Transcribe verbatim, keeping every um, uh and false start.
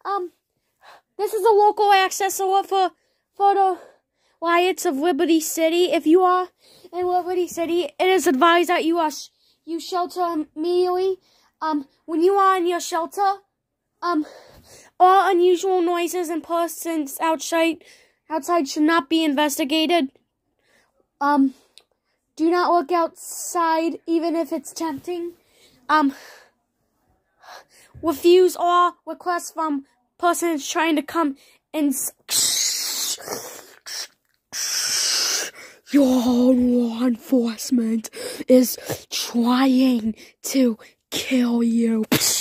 Um, this is a local access alert for, for the riots of Liberty City. If you are in Liberty City, it is advised that you are sh you shelter immediately. Um, when you are in your shelter, um, all unusual noises and persons outside outside should not be investigated. Um, do not look outside, even if it's tempting. Um, refuse all requests from persons trying to come and. Your law enforcement is trying to kill you.